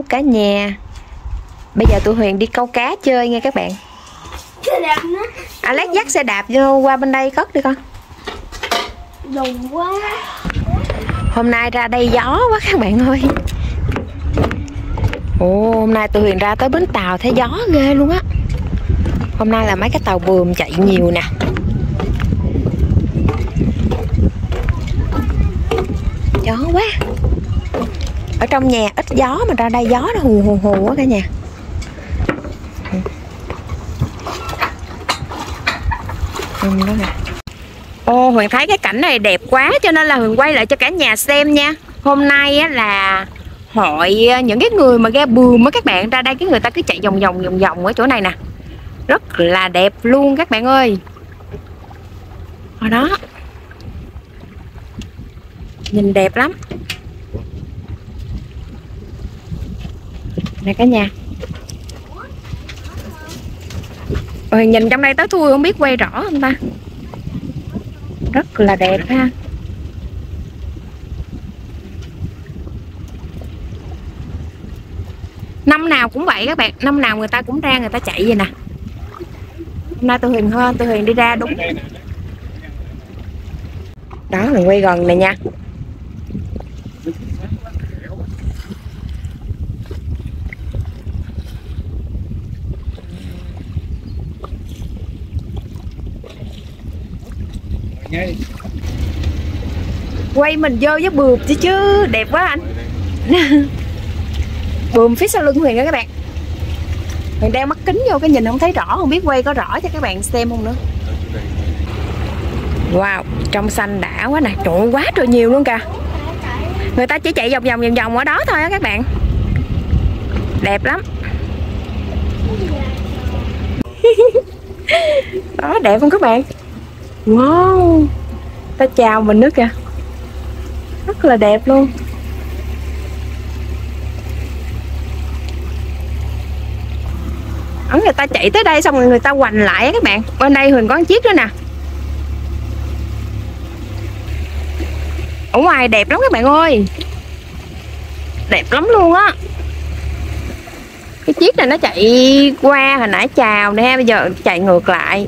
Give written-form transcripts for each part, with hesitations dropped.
cả nhà. Bây giờ tụi Huyền đi câu cá chơi nha các bạn. Alex dắt xe đạp vô qua bên đây cất đi con. Đùng quá. Hôm nay ra đây gió quá các bạn ơi. Ồ, hôm nay tụi Huyền ra tới bến tàu thấy gió ghê luôn á. Hôm nay là mấy cái tàu buồm chạy nhiều nè. Gió quá. Ở trong nhà ít gió mà ra đây gió nó hù hù hù quá cả nhà. Đó nè. Ô, Huyền thấy cái cảnh này đẹp quá cho nên là Huyền quay lại cho cả nhà xem nha. Hôm nay á là hội những cái người mà ghe buồm á các bạn, ra đây cái người ta cứ chạy vòng vòng ở chỗ này nè. Rất là đẹp luôn các bạn ơi. Ở đó. Nhìn đẹp lắm. Nè cả nhà. Nhìn trong đây tới thui không biết quay rõ không ta. Rất là đẹp ha. Năm nào cũng vậy các bạn. Năm nào người ta cũng ra người ta chạy vậy nè. Hôm nay tụi Huyền đi ra đúng. Đó mình quay gần này nha. Quay mình vô với buồm chứ đẹp quá anh. Buồm phía sau lưng Huyền đó các bạn. Huyền đeo mắt kính vô cái nhìn không thấy rõ, không biết quay có rõ cho các bạn xem không nữa. Wow, trong xanh đã quá nè, trời ơi, quá trời nhiều luôn kìa. Người ta chỉ chạy vòng vòng ở đó thôi á các bạn. Đẹp lắm. Đó đẹp không các bạn. Wow, ta chào mình nữa kìa. Rất là đẹp luôn. Ở người ta chạy tới đây xong rồi người ta hoành lại á các bạn. Bên đây Huyền có một chiếc nữa nè. Ở ngoài đẹp lắm các bạn ơi. Đẹp lắm luôn á. Cái chiếc này nó chạy qua hồi nãy chào nè, bây giờ chạy ngược lại.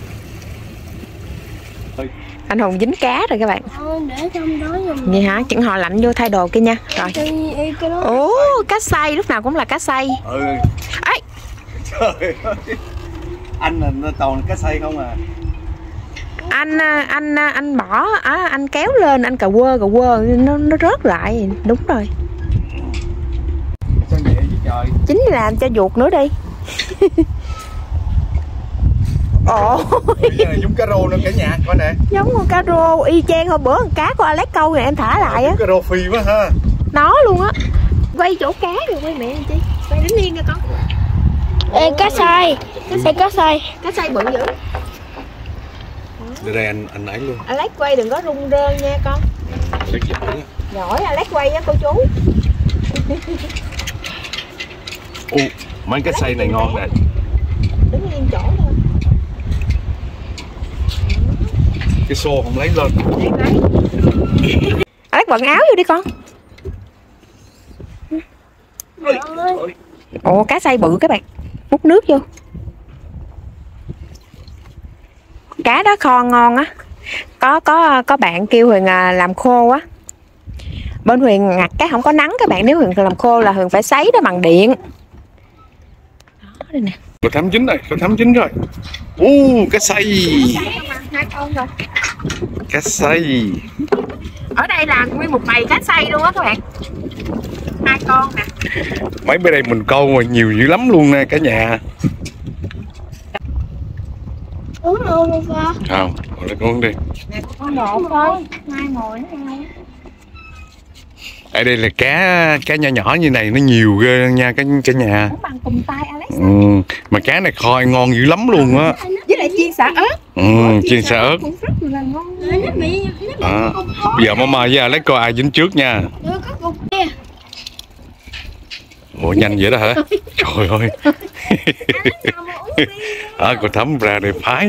Anh Hùng dính cá rồi các bạn. Để trong đó giùm. Vậy hả? Chừng họ lạnh vô thay đồ kia nha. Rồi. Ồ, cá xay lúc nào cũng là cá xay. Ấy. Trời ơi. Anh là toàn cá xay không à. Anh bỏ anh kéo lên anh cà quơ nó rớt lại. Đúng rồi. Sao nhẹ vậy trời. Chính là làm cho ruột nữa đi. Ồ. Giống cá rô nữa cả nhà coi nè. Giống con cá rô y chang hôm bữa con cá của Alex câu này em thả lại á. Cá rô phi quá ha. Nó luôn á. Quay chỗ cá rồi quay mẹ anh chi. Quay đứng yên nha con. Ê cá xay. Cá xay bự dữ. Đưa đây anh ấy luôn. Alex quay đừng có rung rơn nha con. Giỏi Alex quay á cô chú. Mấy cá xay này ngon nè. Đứng yên chỗ thôi. Cái xô không lấy lên. Alex bận áo vô đi con. Ồ cá xay bự các bạn. Múc nước vô. Cá đó kho ngon á. Có bạn kêu Huyền làm khô á. Bên Huyền ngặt cá không có nắng các bạn, nếu Huyền làm khô là Huyền phải sấy nó bằng điện. Đó đây nè. Có thám chín rồi, cá xay. Hai con rồi. Cá xay. Ở đây là nguyên một bầy cá xay luôn á các bạn. Hai con nè. Mấy bên đây mình câu mà nhiều dữ lắm luôn nè cả nhà. uống luôn con. Không, lấy con đi. Nè con một thôi, hai ngồi nữa không? Ở đây là cá nhỏ nhỏ như này nó nhiều ghê nha cả nhà. Cũng bằng cùng tay Alex. Mà cá này kho ngon dữ lắm luôn á. Với lại chiên xả ớt. Chiên xả ớt. Cũng rất là ngon. Bây giờ Mama với Alex coi ai dính trước nha. Ủa nhanh vậy đó hả? Trời ơi. Cô Thắm ra để phái.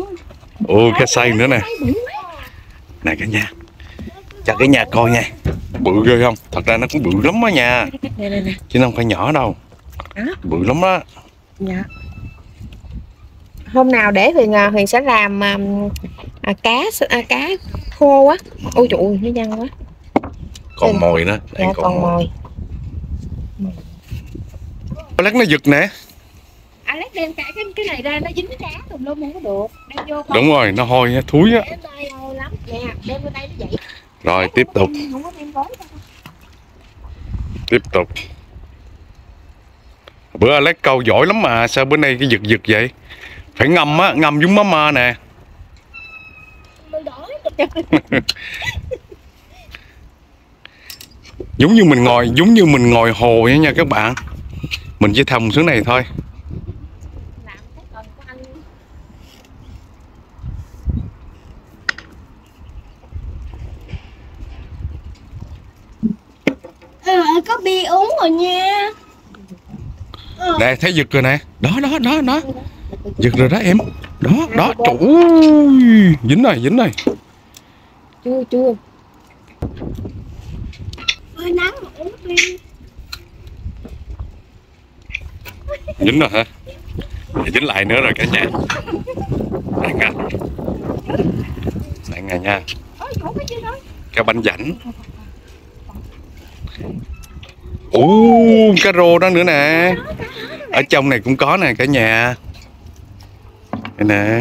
Ồ cá xay nữa nè. Nè cả nhà. Cho cả nhà coi nha. Bự ghê không? Thật ra nó cũng bự lắm á nha. Đây. Chứ nó không phải nhỏ đâu. Bự lắm á. Dạ. Hôm nào để Huyền sẽ làm cá khô á. Ôi trời ơi, nó văng quá. Còn mồi nữa. Dạ, còn mồi. Alex nó giật nè. Alex đem cả cái này ra, nó dính cá tùm lum không có được. Đem vô không? Đúng rồi, nó hôi thúi á. Hôi lắm. Nè, đem vô đây nó vậy. Rồi tiếp tục. Không có đem gối đâu. Tiếp tục. Bữa Alex câu giỏi lắm mà, sao bữa nay cái giật vậy? Phải ngâm á, ngâm giống mama nè. Giống như mình ngồi hồ nha các bạn. Mình chỉ thầm xuống này thôi. Có bia uống rồi nha. Nè, thấy giật rồi nè. Đó. Giật rồi đó em. Đó, trời ơi. Dính rồi. Chưa. Ôi nắng mà uống bia. Dính rồi hả? Dính lại nữa rồi cả nhà. Đang ngày nha. Cái bánh rảnh. Cá rô đó nữa nè. Ở trong này cũng có nè cả nhà. Đây nè.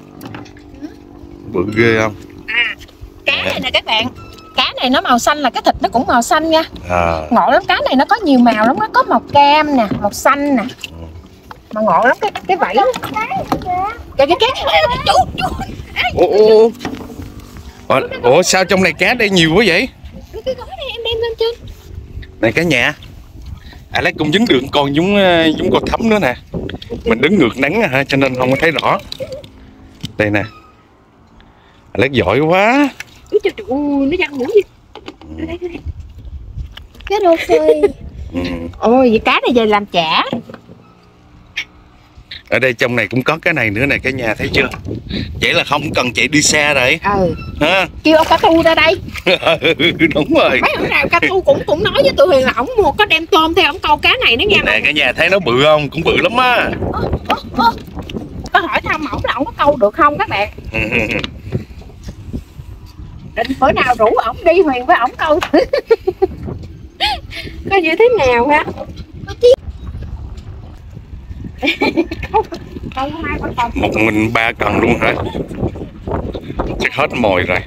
Bự ghê không? Cá này nè các bạn. Cá này nó màu xanh là cái thịt nó cũng màu xanh nha. Ngộ lắm, cá này nó có nhiều màu lắm, nó có màu cam nè, màu xanh nè. Mà ngộ lắm cái vảy. Cái Ủa sao trong này cá đây nhiều quá vậy? cái gói này em đem lên trên. Này cả nhà. Alex cũng dính được con giống con thấm nữa nè. Mình đứng ngược nắng ha, cho nên không có thấy rõ. Đây nè. Alex giỏi quá. Trời ơi, nó văng mũi gì. Đây. Cái rô phơi. Ôi, vậy cá này về làm chả. Ở đây trong này cũng có cái này nữa nè cả nhà, thấy chưa? Vậy là không cần chạy đi xa rồi. Ha? Kêu ông cá tu ra đây. Đúng rồi. Mấy hôm nào cá tu cũng nói với tụi Huyền là ổng mua có đem tôm theo ổng câu cá này nữa nha. Nè cả nhà thấy nó bự không? Cũng bự lắm á. Có hỏi thăm ổng là ổng có câu được không các bạn? Định bữa nào rủ ổng đi Huyền với ổng câu thử. Coi như thế nào ha. Một mình 3 cần luôn hả? Chắc hết mồi rồi.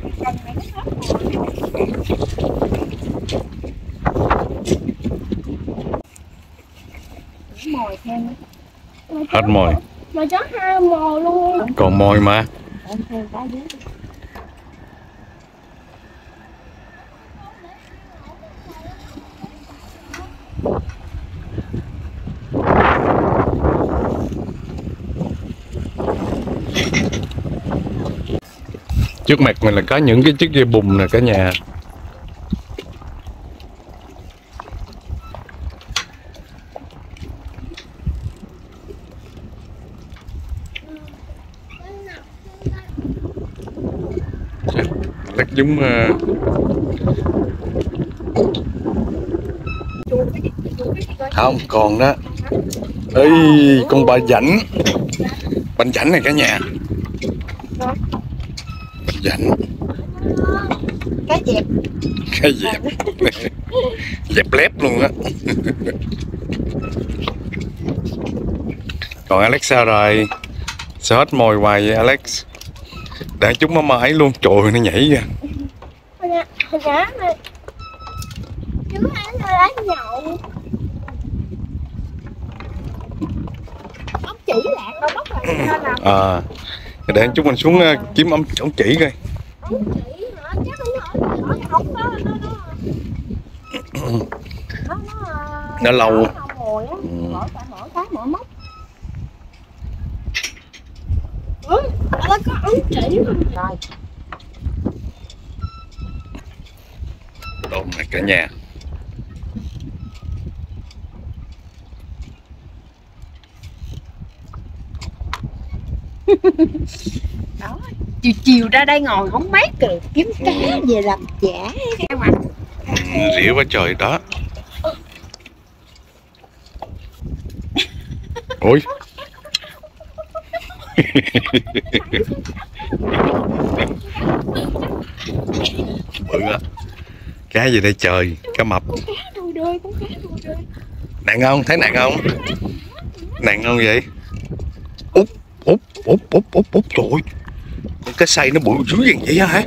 Hết mồi. Mà chó 2 mồi luôn. Còn mồi mà. Trước mặt mình là có những cái chiếc ghe bùm nè cả nhà. Rất giống không còn đó. Ê, con bà rảnh. Bánh rảnh này cả nhà. Rảnh. Cái dẹp. Dẹp lép luôn á. Còn Alex sao rồi? Sao hết mồi hoài vậy Alex? Để chúng nó mãi luôn. Trời ơi, nó nhảy ra. Hồi nhỏ này chúng ăn lá nhậu. Ổng chỉ lạc đâu mất rồi. Để chúng mình xuống kiếm ổng chỉ coi. Ổng chỉ hả? Chắc ổng Nó lâu. Nó có ống chỉ rồi. Tôm này cả nhà. Đó, chiều ra đây ngồi hóng mát rồi kiếm cá về làm chả. Rỉa quá trời đó. Ôi. Bự á. Cá gì đây trời? Cá mập. Con cá đuôi đuôi, con cá đuôi đuôi. Nặng không? Thấy nặng không? Nặng không vậy? Úp, úp, úp, úp, úp, úp, trời ơi. Con cá xay nó bự dữ vậy hả?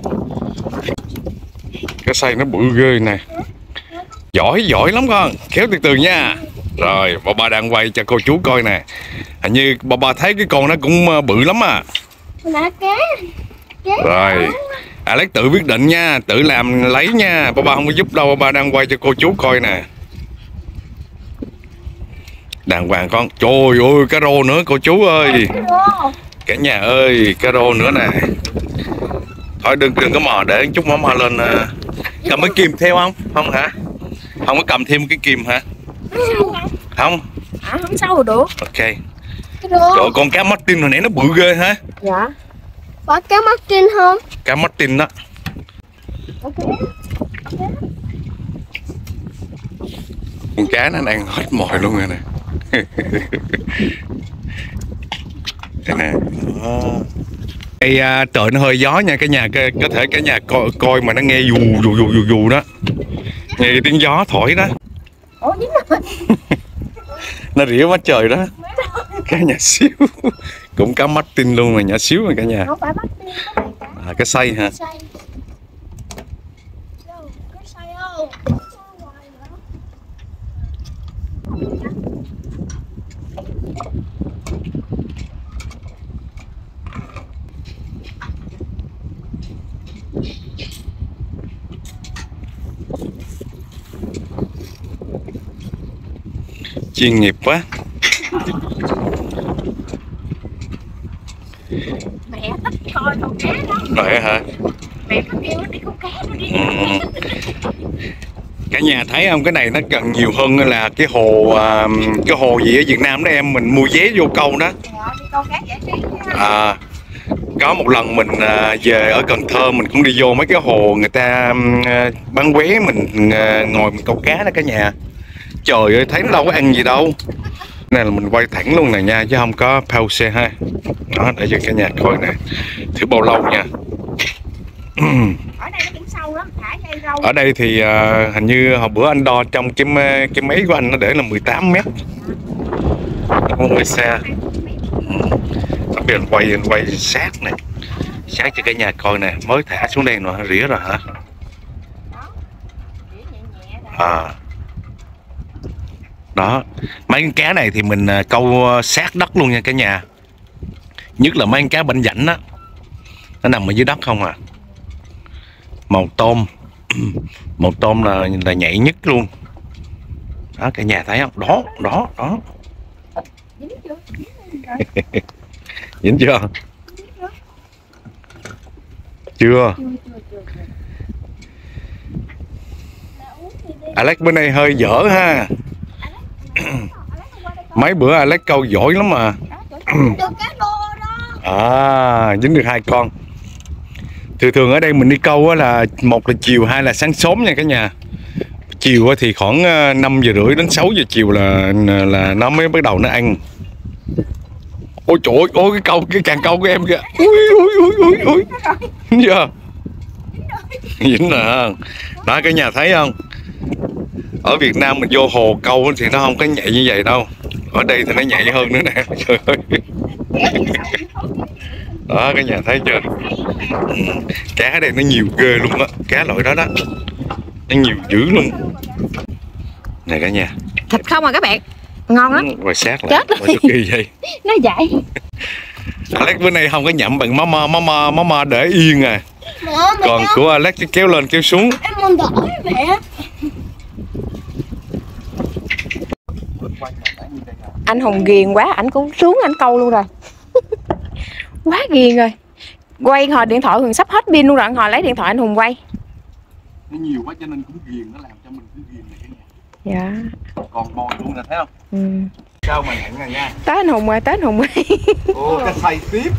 Cá xay nó bự ghê nè. Giỏi, giỏi lắm con. Kéo từ từ nha. Rồi, bà đang quay cho cô chú coi nè. Hình như bà thấy cái con nó cũng bự lắm à. Là cá. Rồi, Alex tự quyết định nha, tự làm lấy nha. Bà không có giúp đâu, bà đang quay cho cô chú coi nè. Đàng hoàng con. Trời ơi, cá rô nữa cô chú ơi. Cả nhà ơi, cá rô nữa nè. Thôi đừng có mò để chút mò lên. Cầm cái kìm theo không? Không hả? Không có cầm thêm cái kìm hả? Không? Không sao rồi được. Ok. Trời, con cá Martin hồi nãy nó bự ghê hả? Dạ. Có cá Martin không? Cá Martin đó. Con cá nó đang hết mồi luôn rồi nè. Đây nè. Đây trời nó hơi gió nha cả nhà, có thể cả nhà coi mà nó nghe dù đó. Nghe tiếng gió thổi đó. Nó rỉa quá trời đó. Cá nhỏ xíu. Cũng cá Martin luôn mà nhỏ xíu mà cả nhà. Không phải Martin. Cá xay hả? Cá xay không? Chuyên nghiệp quá. Mẹ thích coi con cá đó. Vậy hả? Mẹ có kêu đi con cá nó đi. Cả nhà thấy không, cái này nó cần nhiều hơn là cái hồ gì ở Việt Nam đó em, mình mua vé vô câu đó. Đi câu cá giải trí. Có một lần mình về ở Cần Thơ mình cũng đi vô mấy cái hồ người ta bán vé, mình ngồi mình câu cá đó cả nhà. Trời ơi, thấy nó đâu có ăn gì đâu. Này là mình quay thẳng luôn nè nha, chứ không có pause ha. Đó, để cho cả nhà coi nè. Thử bao lâu nha. Ở đây nó cũng sâu lắm, thả dây râu. Ở đây thì hình như hồi bữa anh đo trong cái máy của anh nó để là 18 mét. Nó không hơi xa. Bây giờ anh quay sát nè. Sát cho cả nhà coi nè. Mới thả xuống đây rồi, rỉa rồi hả? Đó, mấy con cá này thì mình câu sát đất luôn nha cả nhà. Nhất là mấy con cá banh rảnh á, nó nằm ở dưới đất không à. Màu tôm màu tôm là nhạy nhất luôn đó, cả nhà thấy không? Đó dính chưa? Chưa. Alex bữa nay hơi dở ha. Mấy bữa Alex câu giỏi lắm mà. Dính được 2 con. Thường ở đây mình đi câu là một là chiều, 2 là sáng sớm nha cả nhà. Chiều thì khoảng 5 giờ rưỡi đến 6 giờ chiều là nó mới bắt đầu nó ăn. Ôi trời ơi, cái càng câu của em kìa. Ui. Chưa? Dính rồi. Đó cả nhà thấy không? Ở Việt Nam mình vô hồ câu thì nó không có nhạy như vậy đâu. Ở đây thì nó nhạy hơn nữa nè. Trời ơi. Đó cả nhà thấy chưa? Cá ở đây nó nhiều ghê luôn á. Cá loại đó đó nó nhiều dữ luôn nè cả nhà. Thịt không à các bạn, ngon lắm. Rồi sát lại. Chết rồi. Kỳ vậy. Nó vậy. Alex bữa nay không có nhậm bằng mama để yên à. Còn của Alex kéo lên kéo xuống. Em muốn đỡ mẹ. Anh Hùng ghiền quá, anh cũng xuống anh câu luôn rồi. Quá ghiền rồi. Quay hồi điện thoại Hùng sắp hết pin luôn rồi, hồi lấy điện thoại anh Hùng quay. Nó nhiều quá cho nên cũng ghiền, nó làm cho mình cũng ghiền này cả nhà. Dạ. Còn bò luôn nè thấy không? Sao mà nhận rồi nha. Tới anh Hùng ơi, tới anh Hùng ơi. Ồ, cá xay tiếp.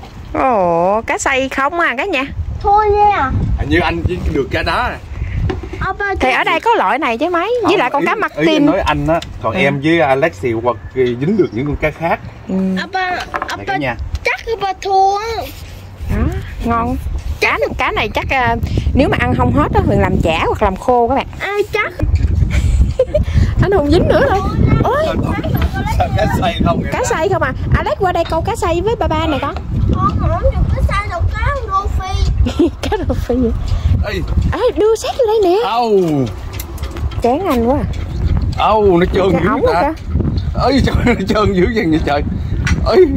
Ồ, cá xay không à cả nhà. Thôi nha. Hình như anh chỉ được cá đó nè. Thì ở đây có loại này chứ mấy. Với lại con cá Ý Martin. nói anh á, còn em với Alex thì hoặc dính được những con cá khác. Này cả nhà. chắc ba thua. Đó, ngon. Cá này chắc nếu mà ăn không hết á Huyền làm chả hoặc làm khô các bạn. Ai chắc. Anh Hùng dính nữa rồi. Ôi, Sao cá xay không vậy? cá xay không à. Alex qua đây câu cá xay với ba này con. Không được cái sai đâu cá rô phi. Cá rô phi vậy. Ê, đưa sát vô đây nè. Âu. Chán anh quá. Âu, nó trơn dữ ống ta. kìa. Ơi trời, nó trơn dữ vậy trời. Ơi.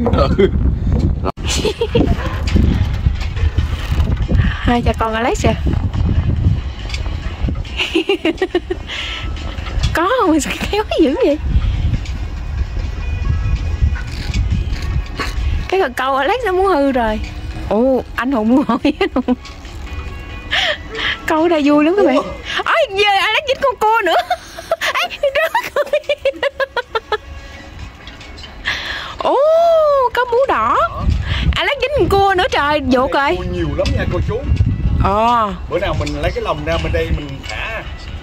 Hai cha con Alex à. Có không? Sao kéo dữ vậy? Cái cần câu Alex nó muốn hư rồi. Ồ, anh Hùng ngồi. Anh Hùng câu ở đây vui lắm các bạn. Ôi, giờ Alex dính con cua nữa. Ê, rớt rồi. Ồ, có mú đỏ. Alex dính con cua nữa trời, dụ coi. Cua nhiều lắm nha cô chú. Bữa nào mình lấy cái lồng ra bên đây mình thả.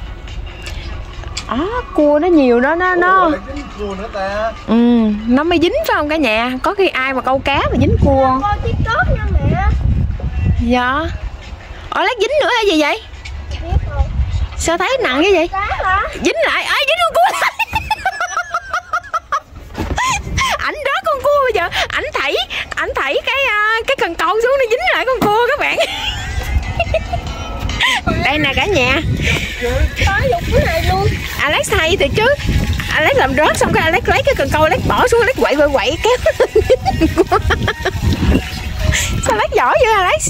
Cua nó nhiều đó nó. Cua nữa ta. Nó mới dính phải không cả nhà? Có khi ai mà câu cá mà dính cua. Coi tí tốt nha mẹ. Dạ. Alex dính nữa hay gì vậy? Sao thấy nặng như vậy? Cá hả? Dính lại, dính con cua lại. Ảnh rớt con cua bây giờ, ảnh thảy cái cần câu xuống nó dính lại con cua các bạn. Đây nè cả nhà. Có dục cái này luôn. Alex hay thì chứ. Alex làm rớt xong cái Alex lấy cái cần câu Alex bỏ xuống, Alex quậy kéo. Sao Alex giỏi vậy Alex?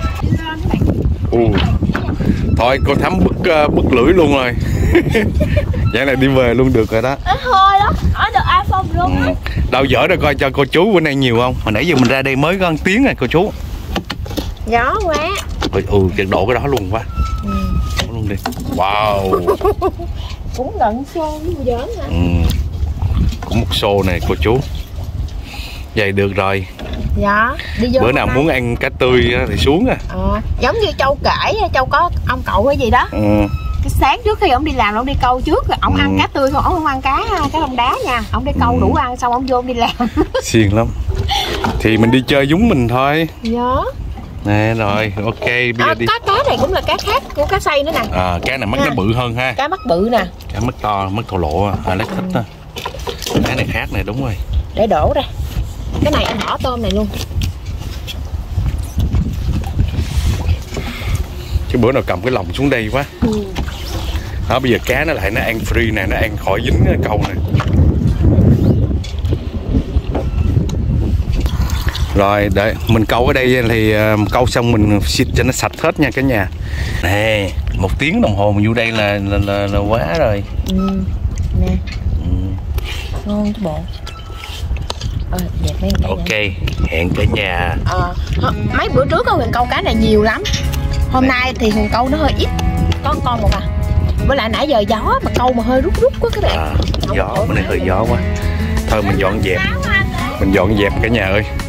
Thôi cô Thắm bứt lưỡi luôn rồi. Vậy này đi về luôn được rồi đó. Thôi đó, ở được iPhone luôn á. Đâu dở ra coi cho cô chú bữa nay nhiều không? Hồi nãy giờ mình ra đây mới có 1 tiếng rồi cô chú. Gió quá. Cái độ cái đó luôn quá. Đổ luôn đi. Wow. Cũng gần xô với giỡn hả? Cũng một xô này cô chú. Vậy được rồi. Dạ. Đi vô bữa nào muốn ăn cá tươi thì xuống à. Giống như Châu kể, Châu có ông cậu cái gì đó. Cái sáng trước khi ông đi làm, ông đi câu trước rồi ông ăn cá tươi thôi, ông không ăn cá lông đá nha. Ông đi câu đủ ăn xong ông vô ông đi làm. Xiên lắm. Thì mình đi chơi giống mình thôi. Dạ. Nè rồi, ok bây giờ đi. Cá này cũng là cá khác của cá xay nữa nè. Cá này mắt nó bự hơn ha. Cá mắt bự nè. Cá mắt to, mắt thổ lộ Alex thích đó. Cái này khác này, đúng rồi. Để đổ ra. Cái này em bỏ tôm này luôn. Chứ bữa nào cầm cái lồng xuống đây quá. Đó bây giờ cá nó lại nó ăn free nè, nó ăn khỏi dính cái câu nè. Rồi để mình câu ở đây thì câu xong mình xịt cho nó sạch hết nha cả nhà. Nè, 1 tiếng đồng hồ mình vô đây là quá rồi. Nè. Ngon chứ bộ. Đẹp mấy cái ok này. Hẹn cả nhà. Mấy bữa trước Huyền câu cá này nhiều lắm. Hôm nay thì Huyền câu nó hơi ít, có con một à. Với lại nãy giờ gió mà câu mà hơi rút quá các bạn. Gió bữa nay hơi gió quá. Thôi mình dọn dẹp. Mình dọn dẹp cả nhà ơi.